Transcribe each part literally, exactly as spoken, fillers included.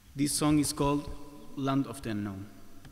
This song is called Land of the Unknown.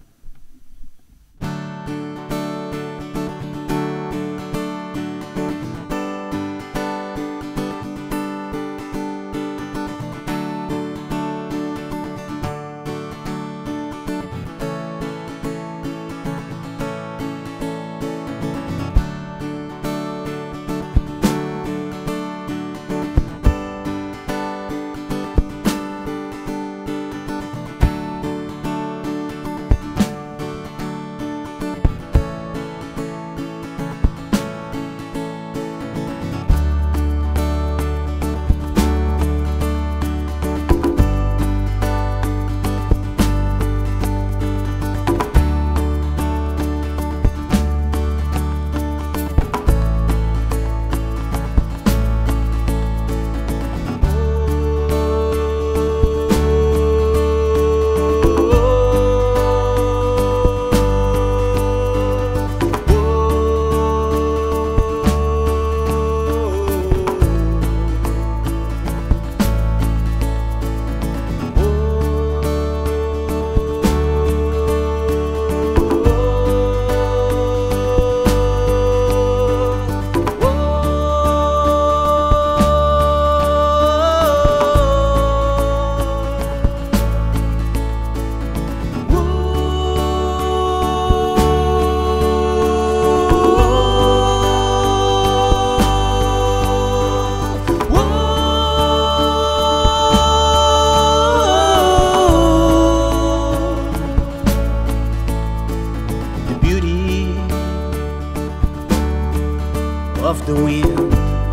Of the wind,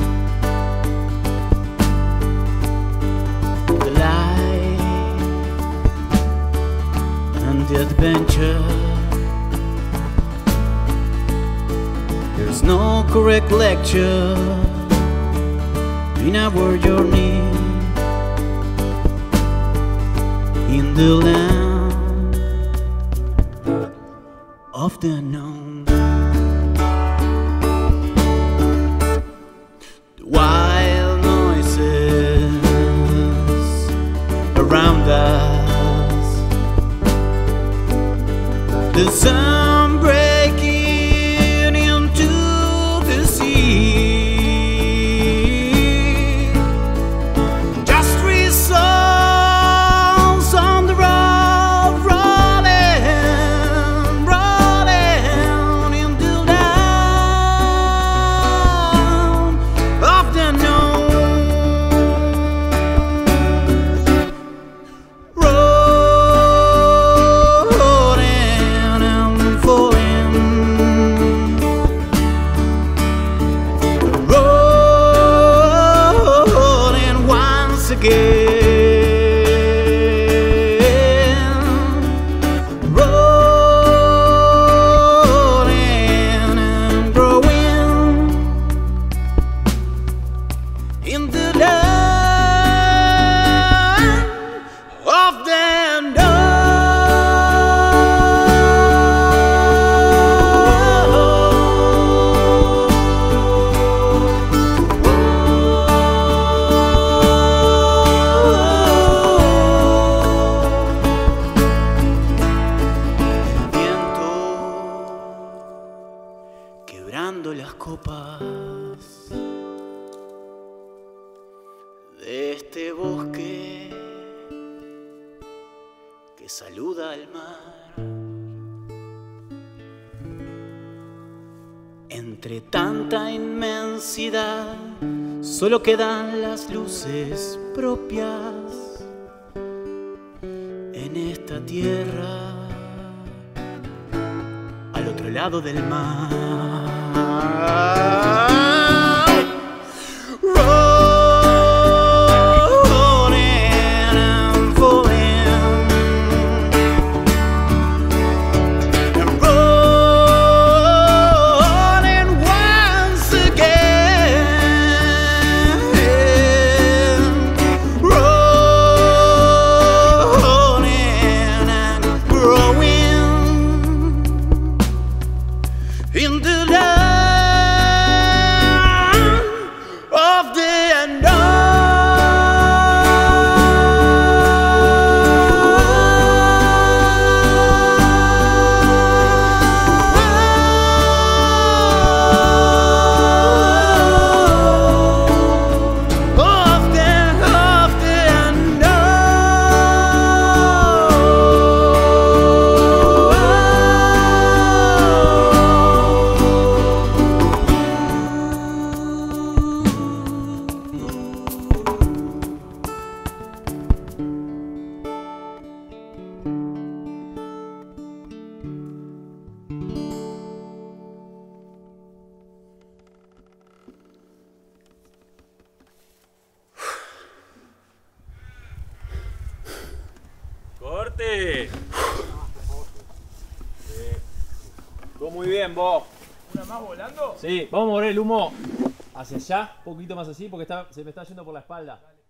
the light and the adventure. There's no correct lecture in our journey in the land of the unknown. Wild noises around us, the sun breaking into the sea, just three songs on the road, rolling, rolling in the land of the unknown. Rolling and falling, rolling once again, rolling and growing in the land of the unknown. El viento quebrando las copas de este bosque que saluda al mar. Entre tanta inmensidad solo quedan las luces propias en esta tierra al otro lado del mar. In the land ¡Dale! Estuvo muy bien, vos. ¿Una más volando? Sí, vamos a mover el humo hacia allá, un poquito más así, porque está, se me está yendo por la espalda.